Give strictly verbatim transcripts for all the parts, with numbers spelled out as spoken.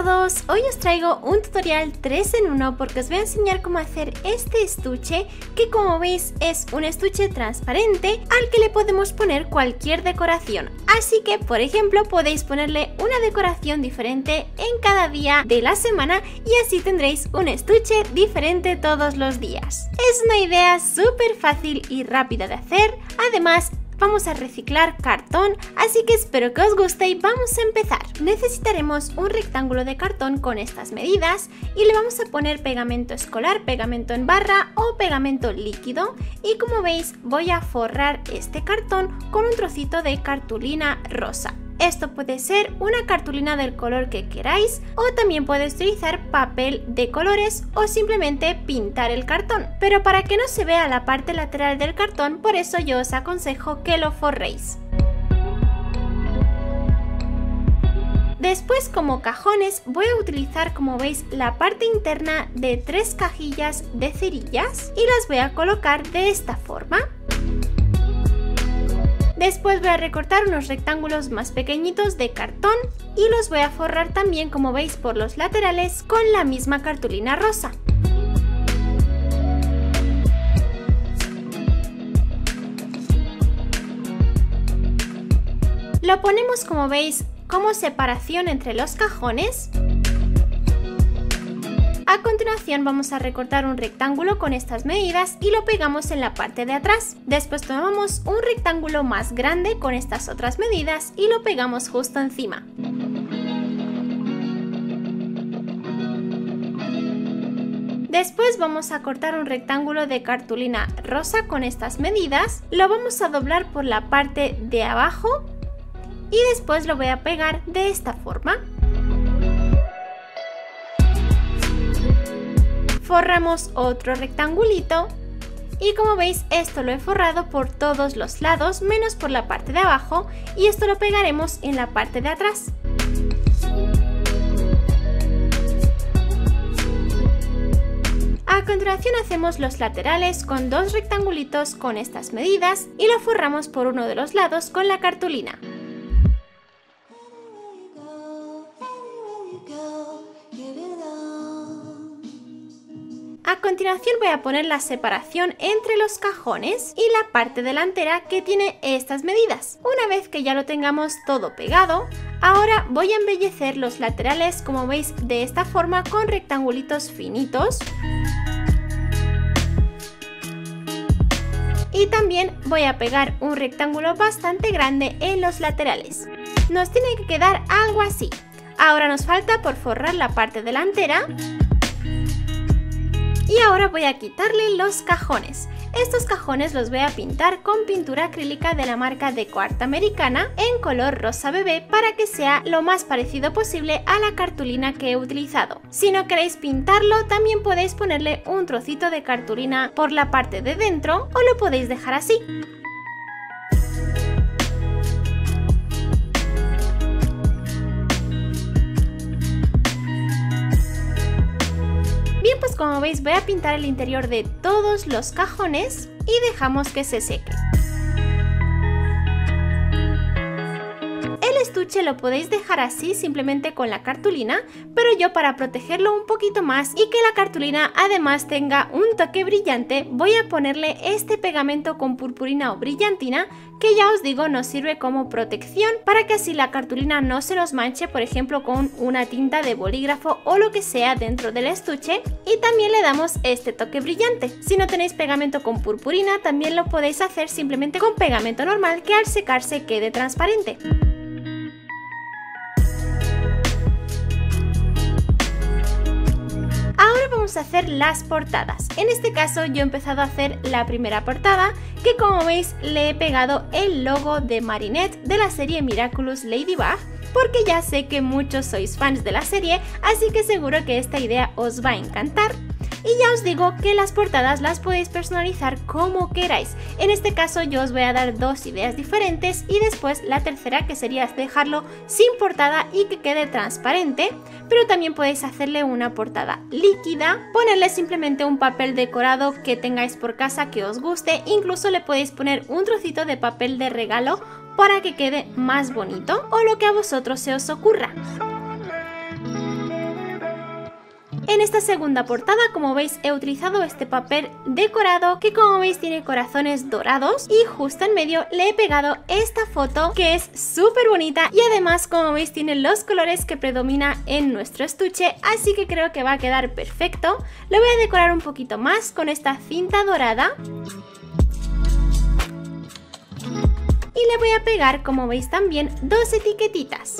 todos, hoy os traigo un tutorial tres en uno porque os voy a enseñar cómo hacer este estuche que, como veis, es un estuche transparente al que le podemos poner cualquier decoración. Así que, por ejemplo, podéis ponerle una decoración diferente en cada día de la semana y así tendréis un estuche diferente todos los días. Es una idea súper fácil y rápida de hacer. Además, vamos a reciclar cartón, así que espero que os guste y vamos a empezar. Necesitaremos un rectángulo de cartón con estas medidas y le vamos a poner pegamento escolar, pegamento en barra o pegamento líquido, y como veis voy a forrar este cartón con un trocito de cartulina rosa. Esto puede ser una cartulina del color que queráis o también podéis utilizar papel de colores o simplemente pintar el cartón. Pero para que no se vea la parte lateral del cartón, por eso yo os aconsejo que lo forréis. Después, como cajones, voy a utilizar, como veis, la parte interna de tres cajillas de cerillas y las voy a colocar de esta forma. Después voy a recortar unos rectángulos más pequeñitos de cartón y los voy a forrar también, como veis, por los laterales con la misma cartulina rosa. Lo ponemos, como veis, como separación entre los cajones. A continuación vamos a recortar un rectángulo con estas medidas y lo pegamos en la parte de atrás. Después tomamos un rectángulo más grande con estas otras medidas y lo pegamos justo encima. Después vamos a cortar un rectángulo de cartulina rosa con estas medidas, lo vamos a doblar por la parte de abajo y después lo voy a pegar de esta forma. Forramos otro rectangulito y, como veis, esto lo he forrado por todos los lados menos por la parte de abajo, y esto lo pegaremos en la parte de atrás. A continuación hacemos los laterales con dos rectangulitos con estas medidas y lo forramos por uno de los lados con la cartulina. A continuación voy a poner la separación entre los cajones y la parte delantera que tiene estas medidas. Una vez que ya lo tengamos todo pegado, ahora voy a embellecer los laterales, como veis, de esta forma con rectangulitos finitos. Y también voy a pegar un rectángulo bastante grande en los laterales. Nos tiene que quedar algo así. Ahora nos falta por forrar la parte delantera. Y ahora voy a quitarle los cajones. Estos cajones los voy a pintar con pintura acrílica de la marca DecoArt americana en color rosa bebé para que sea lo más parecido posible a la cartulina que he utilizado. Si no queréis pintarlo, también podéis ponerle un trocito de cartulina por la parte de dentro o lo podéis dejar así. Pues como veis voy a pintar el interior de todos los cajones y dejamos que se seque. El estuche lo podéis dejar así simplemente con la cartulina, pero yo, para protegerlo un poquito más y que la cartulina además tenga un toque brillante, voy a ponerle este pegamento con purpurina o brillantina, que ya os digo nos sirve como protección para que así la cartulina no se nos manche, por ejemplo con una tinta de bolígrafo o lo que sea dentro del estuche, y también le damos este toque brillante. Si no tenéis pegamento con purpurina, también lo podéis hacer simplemente con pegamento normal, que al secarse quede transparente. Ahora vamos a hacer las portadas. En este caso yo he empezado a hacer la primera portada, que como veis le he pegado el logo de Marinette de la serie Miraculous Ladybug, porque ya sé que muchos sois fans de la serie, así que seguro que esta idea os va a encantar. Y ya os digo que las portadas las podéis personalizar como queráis. En este caso yo os voy a dar dos ideas diferentes y después la tercera, que sería dejarlo sin portada y que quede transparente, pero también podéis hacerle una portada líquida, ponerle simplemente un papel decorado que tengáis por casa que os guste, incluso le podéis poner un trocito de papel de regalo para que quede más bonito, o lo que a vosotros se os ocurra. En esta segunda portada, como veis, he utilizado este papel decorado que, como veis, tiene corazones dorados y justo en medio le he pegado esta foto que es súper bonita y además, como veis, tiene los colores que predomina en nuestro estuche, así que creo que va a quedar perfecto. Lo voy a decorar un poquito más con esta cinta dorada. Y le voy a pegar, como veis, también dos etiquetitas.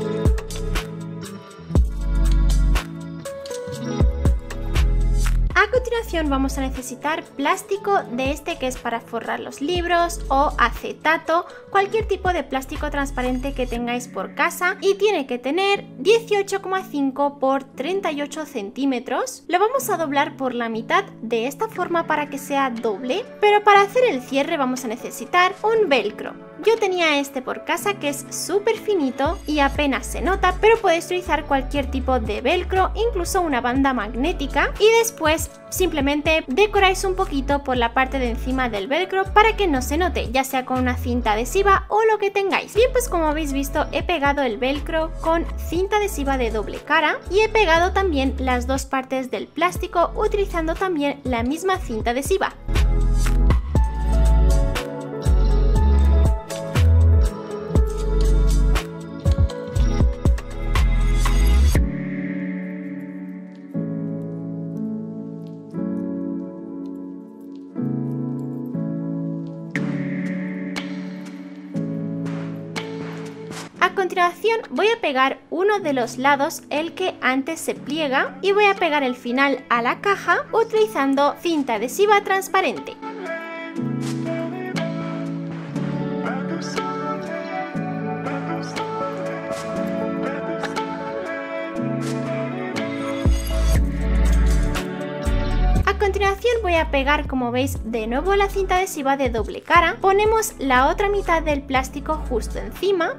A continuación vamos a necesitar plástico de este que es para forrar los libros o acetato, cualquier tipo de plástico transparente que tengáis por casa, y tiene que tener dieciocho coma cinco por treinta y ocho centímetros. Lo vamos a doblar por la mitad de esta forma para que sea doble, pero para hacer el cierre vamos a necesitar un velcro. Yo tenía este por casa que es súper finito y apenas se nota, pero podéis utilizar cualquier tipo de velcro, incluso una banda magnética, y después simplemente decoráis un poquito por la parte de encima del velcro para que no se note, ya sea con una cinta adhesiva o lo que tengáis. Bien, pues como habéis visto, he pegado el velcro con cinta adhesiva de doble cara y he pegado también las dos partes del plástico utilizando también la misma cinta adhesiva. A continuación voy a pegar uno de los lados, el que antes se pliega, y voy a pegar el final a la caja utilizando cinta adhesiva transparente. A continuación voy a pegar, como veis, de nuevo la cinta adhesiva de doble cara. Ponemos la otra mitad del plástico justo encima.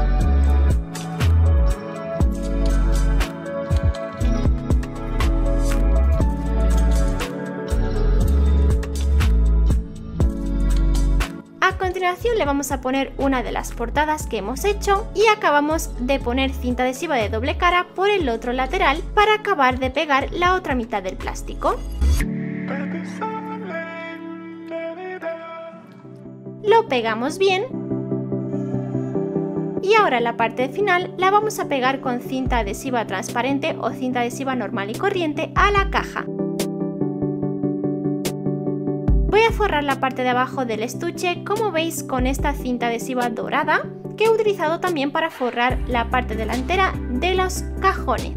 A continuación le vamos a poner una de las portadas que hemos hecho y acabamos de poner cinta adhesiva de doble cara por el otro lateral para acabar de pegar la otra mitad del plástico. Lo pegamos bien y ahora la parte final la vamos a pegar con cinta adhesiva transparente o cinta adhesiva normal y corriente a la caja. Voy a forrar la parte de abajo del estuche, como veis, con esta cinta adhesiva dorada que he utilizado también para forrar la parte delantera de los cajones.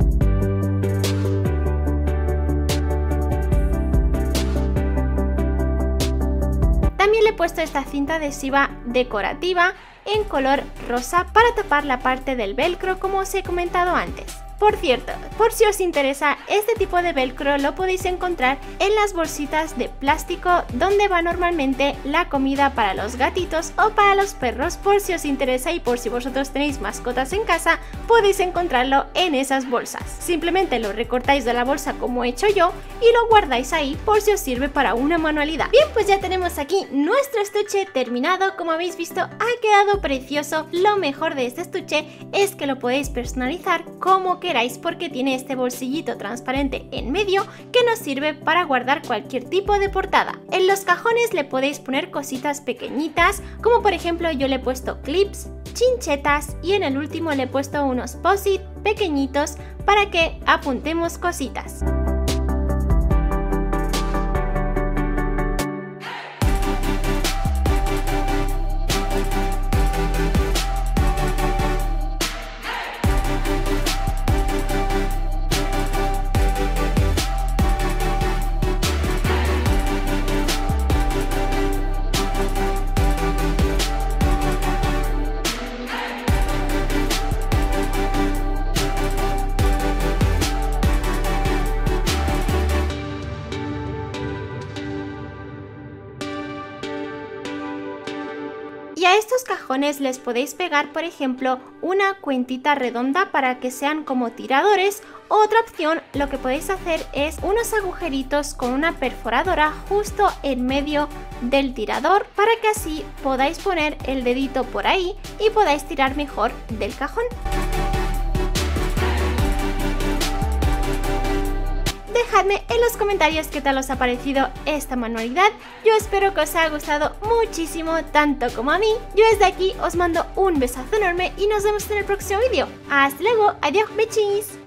También le he puesto esta cinta adhesiva decorativa en color rosa para tapar la parte del velcro, como os he comentado antes. Por cierto, por si os interesa, este tipo de velcro lo podéis encontrar en las bolsitas de plástico donde va normalmente la comida para los gatitos o para los perros. Por si os interesa y por si vosotros tenéis mascotas en casa, podéis encontrarlo en esas bolsas. Simplemente lo recortáis de la bolsa como he hecho yo y lo guardáis ahí por si os sirve para una manualidad. Bien, pues ya tenemos aquí nuestro estuche terminado. Como habéis visto, ha quedado precioso. Lo mejor de este estuche es que lo podéis personalizar como queráis, porque tiene este bolsillito transparente en medio que nos sirve para guardar cualquier tipo de portada. En los cajones le podéis poner cositas pequeñitas, como por ejemplo yo le he puesto clips, chinchetas, y en el último le he puesto unos post-it pequeñitos para que apuntemos cositas. Y a estos cajones les podéis pegar, por ejemplo, una cuentita redonda para que sean como tiradores. Otra opción, lo que podéis hacer es unos agujeritos con una perforadora justo en medio del tirador para que así podáis poner el dedito por ahí y podáis tirar mejor del cajón. dejadme en los comentarios qué tal os ha parecido esta manualidad. Yo espero que os haya gustado muchísimo, tanto como a mí. Yo desde aquí os mando un besazo enorme y nos vemos en el próximo vídeo. ¡Hasta luego! ¡Adiós, bechis!